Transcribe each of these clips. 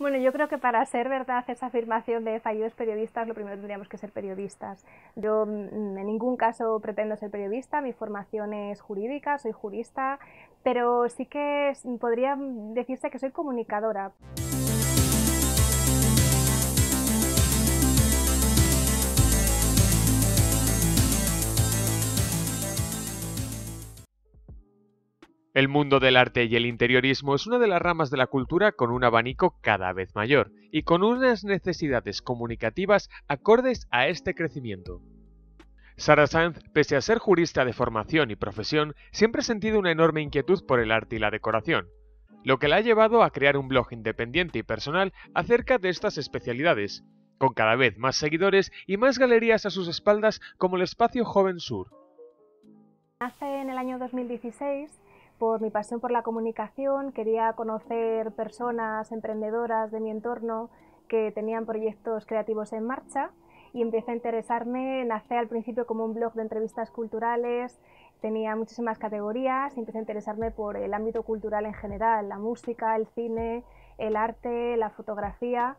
Bueno, yo creo que para ser verdad esa afirmación de fallidos periodistas, lo primero tendríamos que ser periodistas. Yo en ningún caso pretendo ser periodista, mi formación es jurídica, soy jurista, pero sí que podría decirse que soy comunicadora. El mundo del arte y el interiorismo es una de las ramas de la cultura con un abanico cada vez mayor y con unas necesidades comunicativas acordes a este crecimiento. Sara Sanz, pese a ser jurista de formación y profesión, siempre ha sentido una enorme inquietud por el arte y la decoración, lo que la ha llevado a crear un blog independiente y personal acerca de estas especialidades, con cada vez más seguidores y más galerías a sus espaldas como el Espacio Joven Sur. Nace en el año 2016 por mi pasión por la comunicación, quería conocer personas emprendedoras de mi entorno que tenían proyectos creativos en marcha y empecé a interesarme. Nace al principio como un blog de entrevistas culturales, tenía muchísimas categorías y empecé a interesarme por el ámbito cultural en general, la música, el cine, el arte, la fotografía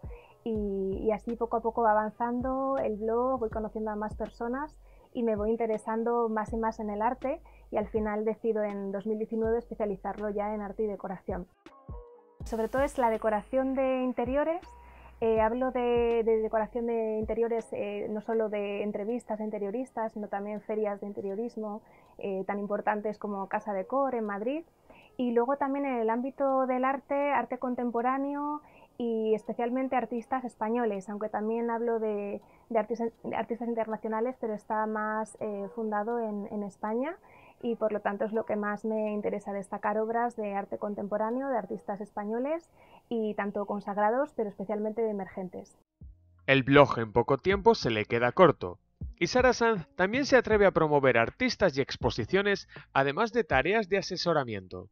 y así poco a poco va avanzando el blog, voy conociendo a más personas y me voy interesando más y más en el arte y al final decido en 2019 especializarlo ya en arte y decoración. Sobre todo es la decoración de interiores. Hablo de decoración de interiores no solo de entrevistas a interioristas, sino también ferias de interiorismo tan importantes como Casa Decor en Madrid. Y luego también en el ámbito del arte, arte contemporáneo y especialmente artistas españoles, aunque también hablo de artistas internacionales, pero está más fundado en España y por lo tanto es lo que más me interesa destacar, obras de arte contemporáneo de artistas españoles y tanto consagrados pero especialmente de emergentes. El blog en poco tiempo se le queda corto, y Sara Sanz también se atreve a promover artistas y exposiciones, además de tareas de asesoramiento.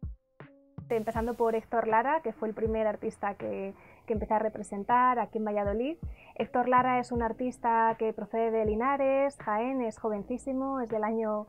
Empezando por Héctor Lara, que fue el primer artista que empecé a representar aquí en Valladolid. Héctor Lara es un artista que procede de Linares, Jaén, es jovencísimo, es del año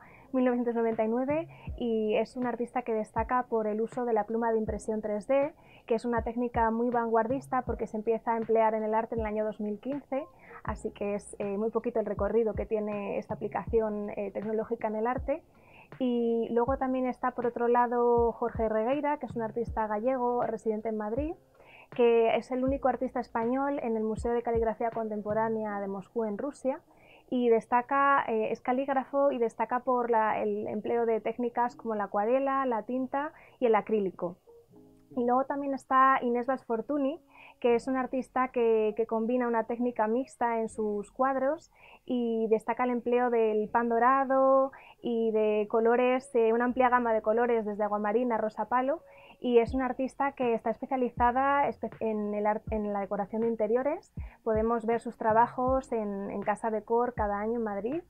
1999 y es un artista que destaca por el uso de la pluma de impresión 3D, que es una técnica muy vanguardista porque se empieza a emplear en el arte en el año 2015, así que es muy poquito el recorrido que tiene esta aplicación tecnológica en el arte. Y luego también está por otro lado Jorge Regueira, que es un artista gallego residente en Madrid, que es el único artista español en el Museo de Caligrafía Contemporánea de Moscú en Rusia y destaca, es calígrafo y destaca por el empleo de técnicas como la acuarela, la tinta y el acrílico. Y luego también está Inés Vasfortuny, que es un artista que combina una técnica mixta en sus cuadros y destaca el empleo del pan dorado y de colores, una amplia gama de colores desde aguamarina a rosa palo, y es una artista que está especializada en la decoración de interiores. Podemos ver sus trabajos en Casa Decor cada año en Madrid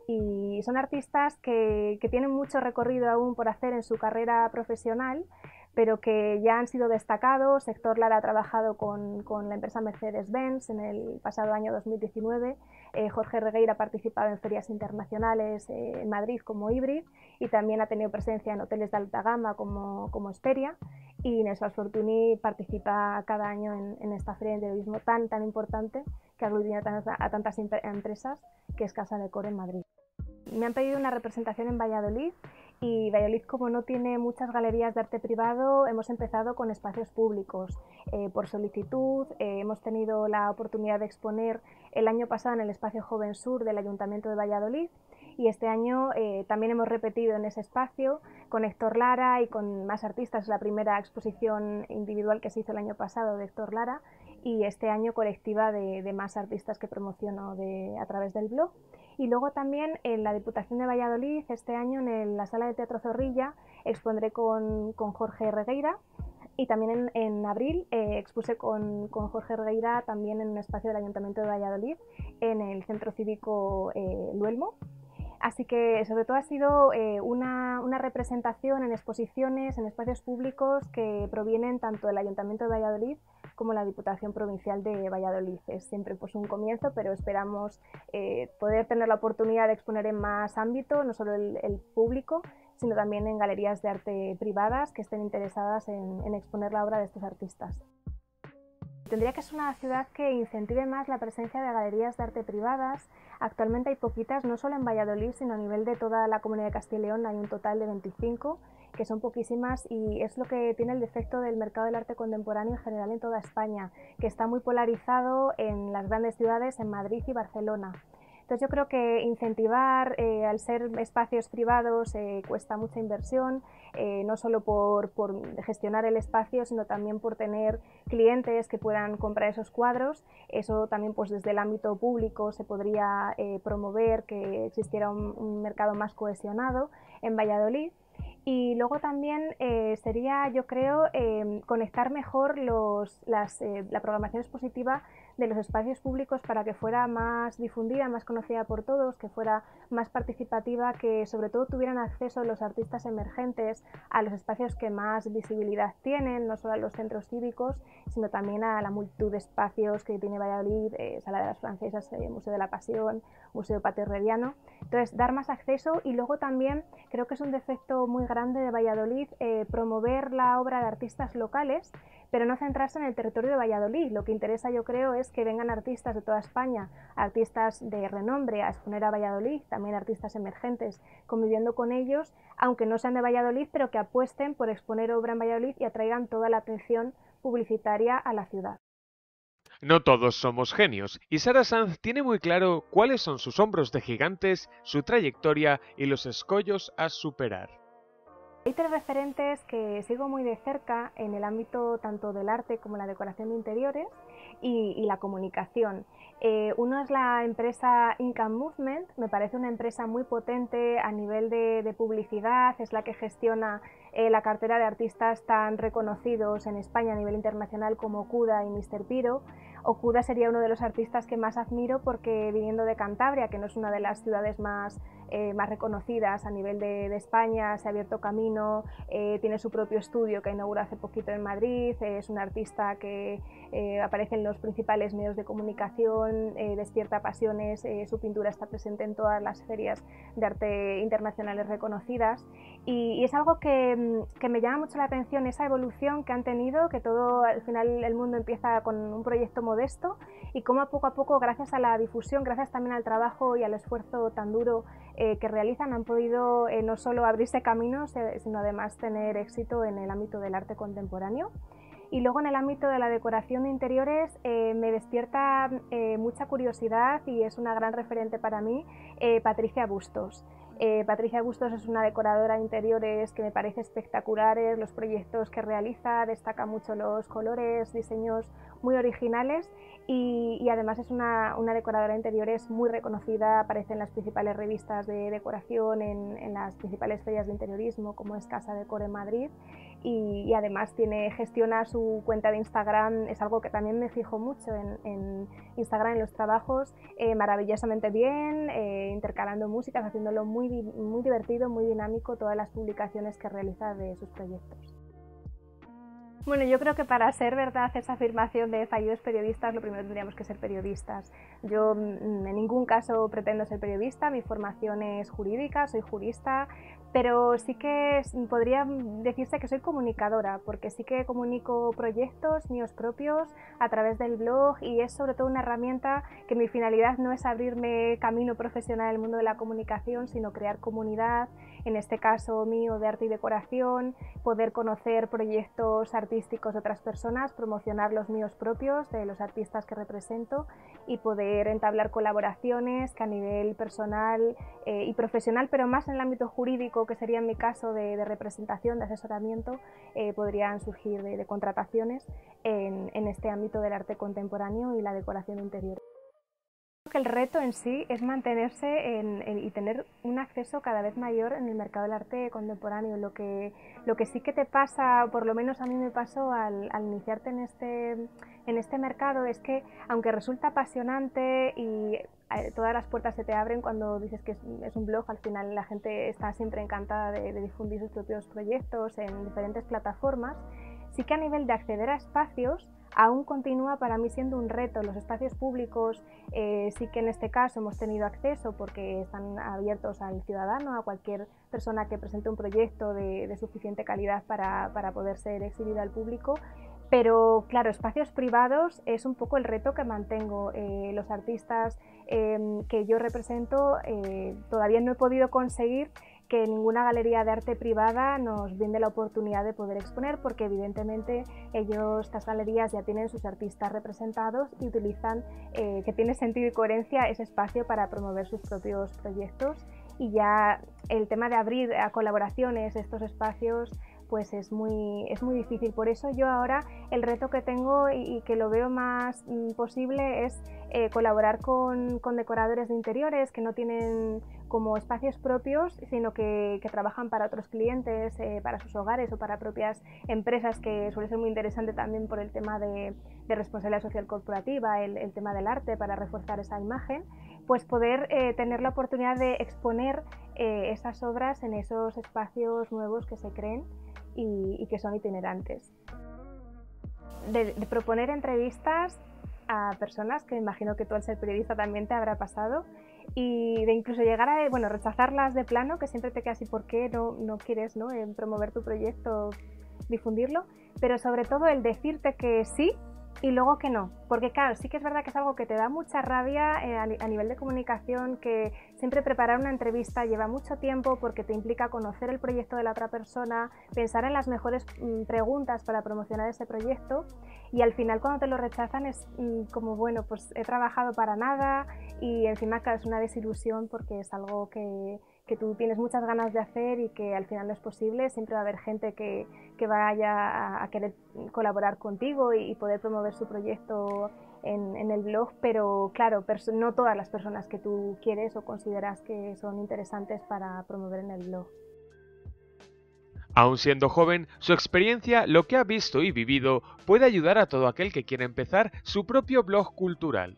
y son artistas que tienen mucho recorrido aún por hacer en su carrera profesional, pero que ya han sido destacados. Héctor Lara ha trabajado con la empresa Mercedes-Benz en el pasado año 2019, Jorge Regueira ha participado en ferias internacionales en Madrid como Hybrid y también ha tenido presencia en hoteles de alta gama como Hesperia, y Inés Vasfortuny participa cada año en esta feria de interiorismo tan importante que aglutina a tantas empresas, que es Casa Decor en Madrid. Me han pedido una representación en Valladolid y Valladolid, como no tiene muchas galerías de arte privado, hemos empezado con espacios públicos. Por solicitud hemos tenido la oportunidad de exponer el año pasado en el Espacio Joven Sur del Ayuntamiento de Valladolid y este año también hemos repetido en ese espacio con Héctor Lara y con más artistas. Es la primera exposición individual que se hizo el año pasado de Héctor Lara y este año colectiva de más artistas que promociono a través del blog. Y luego también en la Diputación de Valladolid, este año en la Sala de Teatro Zorrilla, expondré con Jorge Regueira y también en abril expuse con Jorge Regueira también en un espacio del Ayuntamiento de Valladolid, en el Centro Cívico Luelmo. Así que sobre todo ha sido una representación en exposiciones, en espacios públicos que provienen tanto del Ayuntamiento de Valladolid como la Diputación Provincial de Valladolid. Es siempre pues un comienzo, pero esperamos poder tener la oportunidad de exponer en más ámbito, no solo el público, sino también en galerías de arte privadas que estén interesadas en exponer la obra de estos artistas. tendría que ser una ciudad que incentive más la presencia de galerías de arte privadas. Actualmente hay poquitas, no solo en Valladolid, sino a nivel de toda la Comunidad de Castilla y León hay un total de 25, que son poquísimas, y es lo que tiene el defecto del mercado del arte contemporáneo en general en toda España, que está muy polarizado en las grandes ciudades, en Madrid y Barcelona. Entonces yo creo que incentivar, al ser espacios privados, cuesta mucha inversión, no solo por gestionar el espacio, sino también por tener clientes que puedan comprar esos cuadros. Eso también, pues desde el ámbito público se podría promover que existiera un mercado más cohesionado en Valladolid. Y luego también sería, yo creo, conectar mejor la programación expositiva de los espacios públicos para que fuera más difundida, más conocida por todos, que fuera más participativa, que sobre todo tuvieran acceso los artistas emergentes a los espacios que más visibilidad tienen, no solo a los centros cívicos, sino también a la multitud de espacios que tiene Valladolid, Sala de las Francesas, Museo de la Pasión, Museo Patio Herreriano. Entonces, dar más acceso, y luego también creo que es un defecto muy grande de Valladolid promover la obra de artistas locales, pero no centrarse en el territorio de Valladolid. Lo que interesa, yo creo, es que vengan artistas de toda España, artistas de renombre a exponer a Valladolid, también artistas emergentes, conviviendo con ellos, aunque no sean de Valladolid, pero que apuesten por exponer obra en Valladolid y atraigan toda la atención publicitaria a la ciudad. No todos somos genios, y Sara Sanz tiene muy claro cuáles son sus hombros de gigantes, su trayectoria y los escollos a superar. Hay tres referentes que sigo muy de cerca en el ámbito tanto del arte como la decoración de interiores y la comunicación. Uno es la empresa Income Movement, me parece una empresa muy potente a nivel de publicidad, es la que gestiona la cartera de artistas tan reconocidos en España a nivel internacional como Okuda y Mr. Piro. Okuda sería uno de los artistas que más admiro porque, viniendo de Cantabria, que no es una de las ciudades más reconocidas a nivel de España, se ha abierto camino, tiene su propio estudio que inauguró hace poquito en Madrid, es un artista que aparece en los principales medios de comunicación, despierta pasiones, su pintura está presente en todas las ferias de arte internacionales reconocidas, y es algo que me llama mucho la atención, esa evolución que han tenido, que todo, al final el mundo empieza con un proyecto modesto, y cómo poco a poco, gracias a la difusión, gracias también al trabajo y al esfuerzo tan duro que realizan, han podido no solo abrirse caminos, sino además tener éxito en el ámbito del arte contemporáneo. Y luego, en el ámbito de la decoración de interiores, me despierta mucha curiosidad, y es una gran referente para mí, Patricia Bustos. Patricia Bustos es una decoradora de interiores que me parece espectaculares, los proyectos que realiza, destaca mucho los colores, diseños muy originales, y además es una decoradora de interiores muy reconocida, aparece en las principales revistas de decoración, en las principales ferias de interiorismo como es Casa Decor en Madrid, y además gestiona su cuenta de Instagram, es algo que también me fijo mucho en Instagram, en los trabajos, maravillosamente bien, intercalando músicas, haciéndolo muy divertido, muy dinámico, todas las publicaciones que realiza de sus proyectos. Bueno, yo creo que para ser verdad esa afirmación de fallidos periodistas, lo primero tendríamos que ser periodistas. Yo en ningún caso pretendo ser periodista, mi formación es jurídica, soy jurista, pero sí que podría decirse que soy comunicadora, porque sí que comunico proyectos míos propios a través del blog, y es sobre todo una herramienta que mi finalidad no es abrirme camino profesional en el mundo de la comunicación, sino crear comunidad, en este caso mío de arte y decoración, poder conocer proyectos artísticos de otras personas, promocionar los míos propios, de los artistas que represento, y poder entablar colaboraciones que a nivel personal y profesional, pero más en el ámbito jurídico, que sería en mi caso de representación, de asesoramiento, podrían surgir de contrataciones en este ámbito del arte contemporáneo y la decoración interior. Creo que el reto en sí es mantenerse y tener un acceso cada vez mayor en el mercado del arte contemporáneo. Lo que sí que te pasa, por lo menos a mí me pasó al iniciarte en este mercado, es que aunque resulta apasionante y todas las puertas se te abren cuando dices que es un blog, al final la gente está siempre encantada de difundir sus propios proyectos en diferentes plataformas, sí que a nivel de acceder a espacios aún continúa para mí siendo un reto. Los espacios públicos sí que en este caso hemos tenido acceso porque están abiertos al ciudadano, a cualquier persona que presente un proyecto de suficiente calidad para poder ser exhibido al público, Pero claro, espacios privados es un poco el reto que mantengo. Los artistas que yo represento todavía no he podido conseguir que ninguna galería de arte privada nos brinde la oportunidad de poder exponer, porque evidentemente estas galerías ya tienen sus artistas representados y utilizan, que tiene sentido y coherencia, ese espacio para promover sus propios proyectos, y ya el tema de abrir a colaboraciones estos espacios pues es muy difícil. Por eso yo ahora el reto que tengo y que lo veo más posible es colaborar con decoradores de interiores que no tienen como espacios propios, sino que trabajan para otros clientes, para sus hogares o para propias empresas, que suele ser muy interesante también por el tema de responsabilidad social corporativa, el tema del arte, para reforzar esa imagen, pues poder tener la oportunidad de exponer esas obras en esos espacios nuevos que se creen y que son itinerantes. De proponer entrevistas a personas, que me imagino que tú, al ser periodista, también te habrá pasado, y de incluso llegar a rechazarlas de plano, que siempre te quedas, ¿y por qué no quieres promover tu proyecto, difundirlo? Pero sobre todo el decirte que sí y luego que no, porque claro, sí que es verdad que es algo que te da mucha rabia a nivel de comunicación, que siempre preparar una entrevista lleva mucho tiempo, porque te implica conocer el proyecto de la otra persona, pensar en las mejores preguntas para promocionar ese proyecto, y al final cuando te lo rechazan es como, bueno, pues he trabajado para nada, y encima claro, es una desilusión, porque es algo que tú tienes muchas ganas de hacer y que al final no es posible. Siempre va a haber gente que vaya a querer colaborar contigo y poder promover su proyecto en el blog, pero claro, no todas las personas que tú quieres o consideras que son interesantes para promover en el blog. Aún siendo joven, su experiencia, lo que ha visto y vivido, puede ayudar a todo aquel que quiera empezar su propio blog cultural.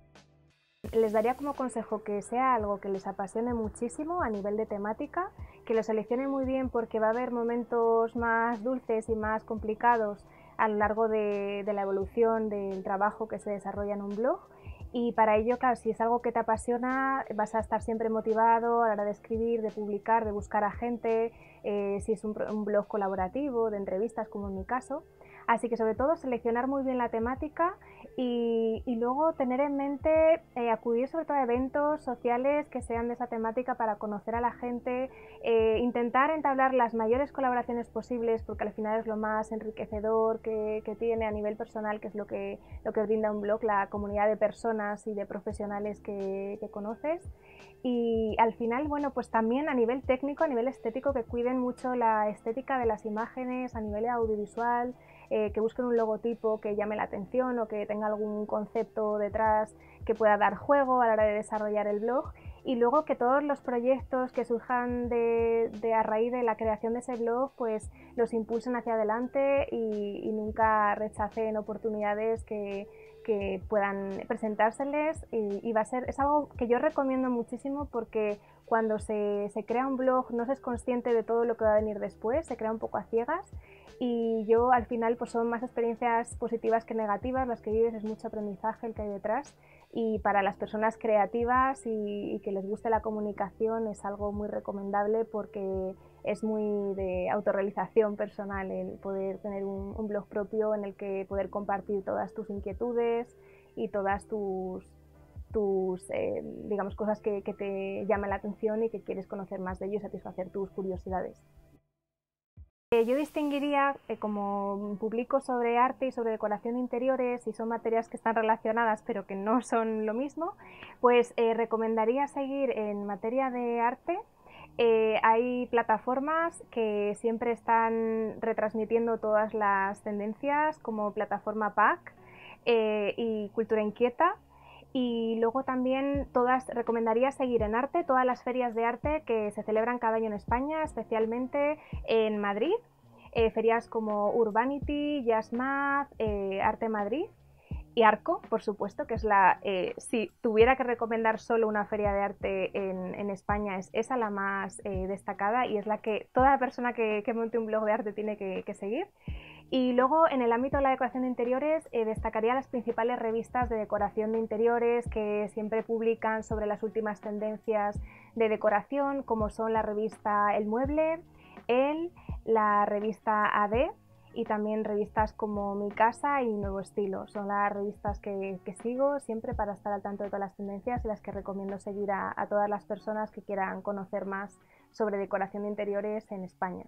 Les daría como consejo que sea algo que les apasione muchísimo a nivel de temática, que lo seleccionen muy bien, porque va a haber momentos más dulces y más complicados a lo largo de la evolución del trabajo que se desarrolla en un blog. Y para ello, claro, si es algo que te apasiona, vas a estar siempre motivado a la hora de escribir, de publicar, de buscar a gente, si es un blog colaborativo, de entrevistas, como en mi caso. Así que sobre todo seleccionar muy bien la temática y luego tener en mente acudir sobre todo a eventos sociales que sean de esa temática para conocer a la gente, intentar entablar las mayores colaboraciones posibles, porque al final es lo más enriquecedor que tiene a nivel personal, que es lo que brinda un blog, la comunidad de personas y de profesionales que conoces. Y al final, bueno, pues también a nivel técnico, a nivel estético, que cuiden mucho la estética de las imágenes a nivel audiovisual, que busquen un logotipo que llame la atención o que tenga algún concepto detrás que pueda dar juego a la hora de desarrollar el blog. Y luego que todos los proyectos que surjan a raíz de la creación de ese blog, pues los impulsen hacia adelante y nunca rechacen oportunidades que puedan presentárseles, y es algo que yo recomiendo muchísimo, porque cuando se crea un blog no se es consciente de todo lo que va a venir después, se crea un poco a ciegas, y yo al final pues son más experiencias positivas que negativas las que vives, es mucho aprendizaje el que hay detrás, y para las personas creativas y que les guste la comunicación es algo muy recomendable, porque es muy de autorrealización personal el poder tener un blog propio en el que poder compartir todas tus inquietudes y todas tus digamos, cosas que te llaman la atención y que quieres conocer más de ello y satisfacer tus curiosidades. Yo distinguiría, como publico sobre arte y sobre decoración de interiores y son materias que están relacionadas pero que no son lo mismo, pues recomendaría seguir en materia de arte. Hay plataformas que siempre están retransmitiendo todas las tendencias, como plataforma PAC y Cultura Inquieta. Y luego también recomendaría seguir en arte todas las ferias de arte que se celebran cada año en España, especialmente en Madrid. Ferias como Urbanity, Jazzmath, Arte Madrid y Arco, por supuesto, que es si tuviera que recomendar solo una feria de arte en España, es esa la más destacada, y es la que toda persona que monte un blog de arte tiene que seguir. Y luego, en el ámbito de la decoración de interiores, destacaría las principales revistas de decoración de interiores, que siempre publican sobre las últimas tendencias de decoración, como son la revista El Mueble, la revista AD y también revistas como Mi Casa y Nuevo Estilo. Son las revistas que sigo siempre para estar al tanto de todas las tendencias y las que recomiendo seguir a todas las personas que quieran conocer más sobre decoración de interiores en España.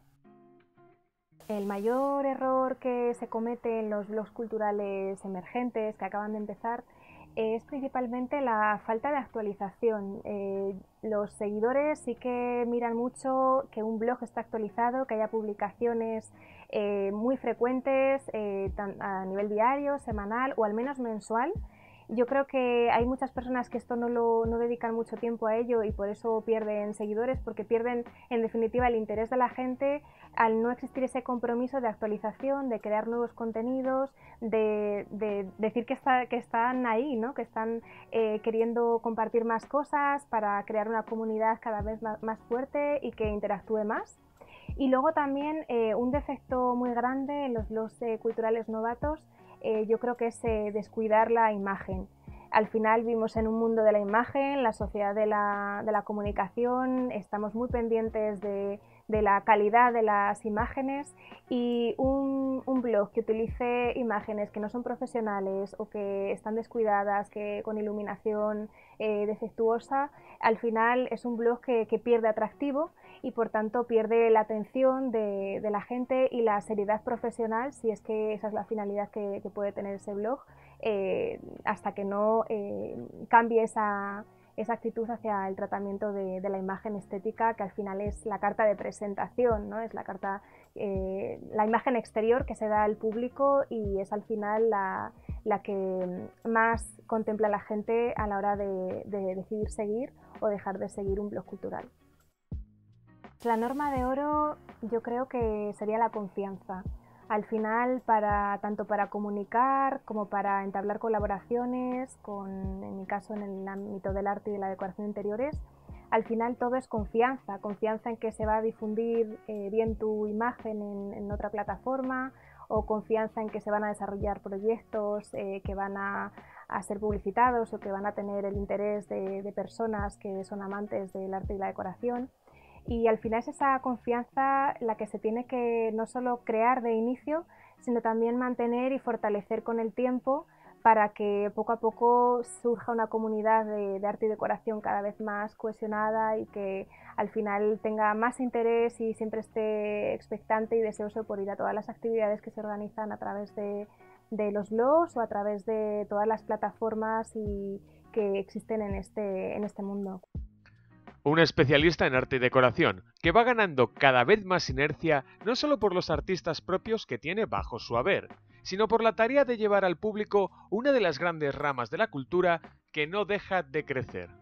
El mayor error que se comete en los blogs culturales emergentes que acaban de empezar es principalmente la falta de actualización. Los seguidores sí que miran mucho que un blog esté actualizado, que haya publicaciones muy frecuentes a nivel diario, semanal o al menos mensual. Yo creo que hay muchas personas que esto no dedican mucho tiempo a ello y por eso pierden seguidores, porque pierden en definitiva el interés de la gente al no existir ese compromiso de actualización, de crear nuevos contenidos, de decir que están ahí, ¿no? Que están queriendo compartir más cosas para crear una comunidad cada vez más fuerte y que interactúe más. Y luego también un defecto muy grande en los blogs culturales novatos, yo creo que es descuidar la imagen. Al final vivimos en un mundo de la imagen, la sociedad de la comunicación, estamos muy pendientes de la calidad de las imágenes y un blog que utilice imágenes que no son profesionales o que están descuidadas, que con iluminación defectuosa, al final es un blog que pierde atractivo y por tanto pierde la atención de la gente y la seriedad profesional, si es que esa es la finalidad que puede tener ese blog, hasta que no cambie esa actitud hacia el tratamiento de la imagen estética, que al final es la carta de presentación, ¿no? Es la imagen exterior que se da al público y es al final la que más contempla la gente a la hora de decidir seguir o dejar de seguir un blog cultural. La norma de oro yo creo que sería la confianza. Al final, tanto para comunicar como para entablar colaboraciones, en mi caso en el ámbito del arte y de la decoración de interiores, al final todo es confianza, confianza en que se va a difundir bien tu imagen en otra plataforma, o confianza en que se van a desarrollar proyectos que van a ser publicitados o que van a tener el interés de personas que son amantes del arte y la decoración. Y al final es esa confianza la que se tiene que no solo crear de inicio, sino también mantener y fortalecer con el tiempo para que poco a poco surja una comunidad de arte y decoración cada vez más cohesionada y que al final tenga más interés y siempre esté expectante y deseoso por ir a todas las actividades que se organizan a través de los blogs o a través de todas las plataformas que existen en este mundo. Un especialista en arte y decoración, que va ganando cada vez más inercia no solo por los artistas propios que tiene bajo su haber, sino por la tarea de llevar al público una de las grandes ramas de la cultura que no deja de crecer.